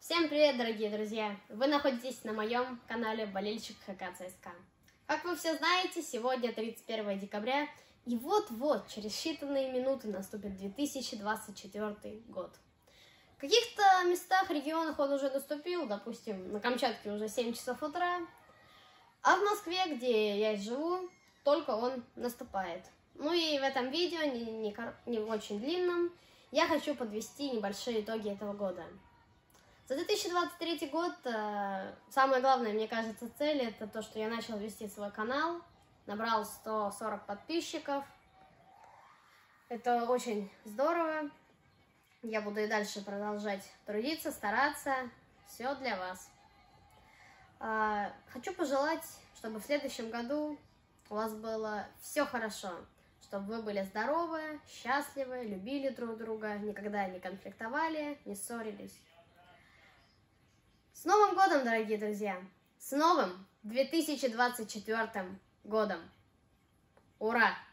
Всем привет, дорогие друзья! Вы находитесь на моем канале Болельщик ХК ЦСКА. Как вы все знаете, сегодня 31 декабря, и вот-вот, через считанные минуты наступит 2024 год. В каких-то местах, регионах он уже наступил, допустим, на Камчатке уже 7 часов утра, а в Москве, где я живу, только он наступает. Ну и в этом видео, не очень длинном, я хочу подвести небольшие итоги этого года. За 2023 год самая главная, мне кажется, цель — это то, что я начал вести свой канал, набрал 140 подписчиков. Это очень здорово. Я буду и дальше продолжать трудиться, стараться. Все для вас. Хочу пожелать, чтобы в следующем году у вас было все хорошо, чтобы вы были здоровы, счастливы, любили друг друга, никогда не конфликтовали, не ссорились. С Новым годом, дорогие друзья! С новым 2024 годом! Ура!